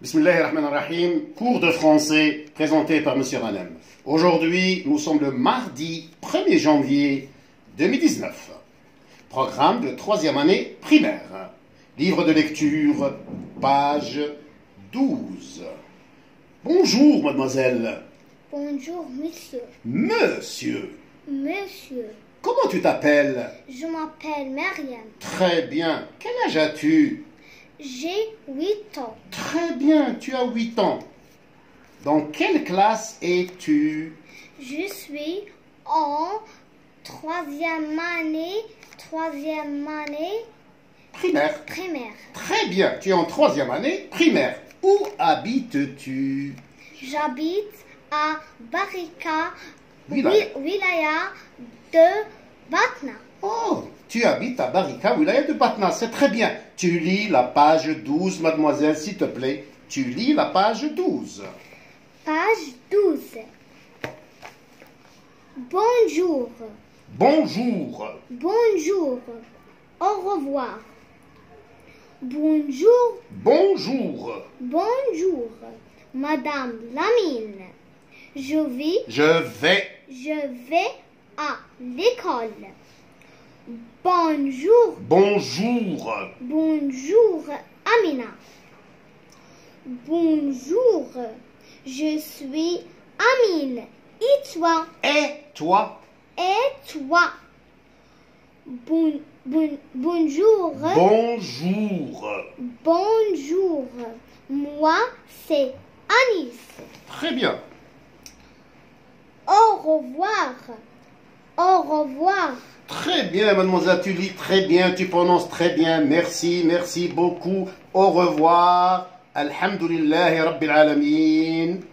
Bismillahirrahmanirrahim, cours de français présenté par M. Ranem. Aujourd'hui, nous sommes le mardi 1er janvier 2019. Programme de 3e année primaire. Livre de lecture, page 12. Bonjour, mademoiselle. Bonjour, monsieur. Monsieur. Monsieur. Comment tu t'appelles? Je m'appelle Mariam. Très bien. Quel âge as-tu? J'ai 8 ans. Très bien, tu as 8 ans. Dans quelle classe es-tu? Je suis en 3e année Primaire. primaire. Très bien, tu es en 3e année primaire. Où habites-tu? J'habite à Barika, Wilaya. wilaya de Batna. Oh, tu habites à Barika, wilaya de Batna, c'est très bien. Tu lis la page 12, mademoiselle, s'il te plaît. Tu lis la page 12. Page 12. Bonjour. Bonjour. Bonjour. Au revoir. Bonjour. Bonjour. Bonjour, Madame Lamine. Je vais à l'école. Bonjour. Bonjour. Bonjour, Amina. Bonjour, je suis Amine. Et toi? Et toi? Et toi? Bonjour. Bonjour. Bonjour. Moi, c'est Anis. Très bien. Au revoir. Au revoir. Très bien, mademoiselle, tu lis très bien, tu prononces très bien. Merci, merci beaucoup. Au revoir. Alhamdulillahi Rabbil Alamin.